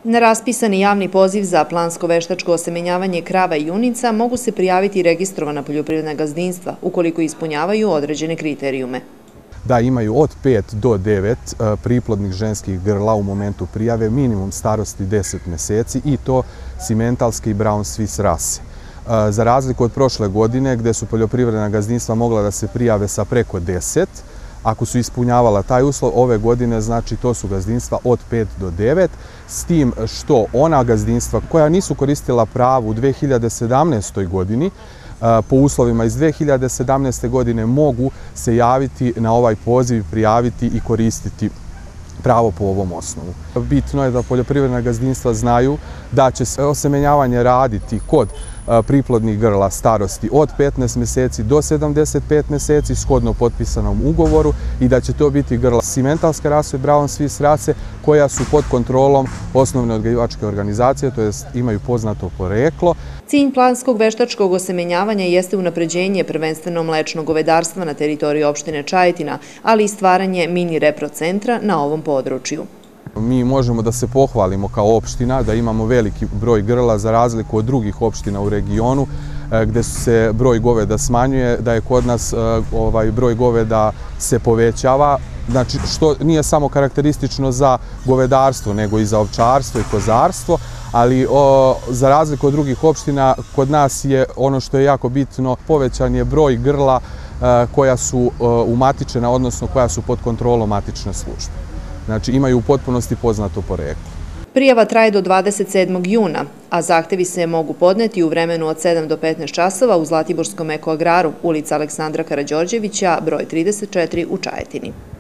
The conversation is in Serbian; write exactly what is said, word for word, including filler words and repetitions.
Na raspisani javni poziv za plansko-veštačko osemenjavanje krava i junica mogu se prijaviti registrovana poljoprivredna gazdinstva ukoliko ispunjavaju određene kriterijume. Da imaju od pet do devet priplodnih ženskih grla u momentu prijave, minimum starosti deset meseci i to simentalske i brown swiss rase. Za razliku od prošle godine gde su poljoprivredna gazdinstva mogla da se prijave sa preko deset, ako su ispunjavala taj uslov, ove godine znači to su gazdinstva od pet do devet, s tim što ona gazdinstva koja nisu koristila pravo u dve hiljade sedamnaestoj godini, po uslovima iz dve hiljade sedamnaeste. godine mogu se javiti na ovaj poziv, prijaviti i koristiti pravo po ovom osnovu. Bitno je da poljoprivredna gazdinstva znaju da će se osemenjavanje raditi kod priplodnih grla starosti od petnaest meseci do sedamdeset pet meseci shodno potpisanom ugovoru i da će to biti grla simentalske rase, brown swiss rase koja su pod kontrolom osnovne odgajivačke organizacije, to jest imaju poznato poreklo. Cilj planskog veštačkog osemenjavanja jeste unapređenje prvenstveno mlečnog govedarstva na teritoriji opštine Čajetina, ali i stvaranje mini reprocentra na ovom području. Mi možemo da se pohvalimo kao opština da imamo veliki broj grla za razliku od drugih opština u regionu gde se broj goveda smanjuje, da je kod nas ovaj broj goveda se povećava, znači što nije samo karakteristično za govedarstvo nego i za ovčarstvo i kozarstvo, ali o, za razliku od drugih opština kod nas je ono što je jako bitno, povećan je broj grla e, koja su e, umatičena, odnosno koja su pod kontrolom matične službe. Znači imaju u potpunosti poznato poreklo. Prijava traje do dvadeset sedmog juna, a zahtevi se mogu podneti u vremenu od sedam do petnaest časova u Zlatiborskom ekoagraru, ulica Aleksandra Karađorđevića, broj trideset četiri u Čajetini.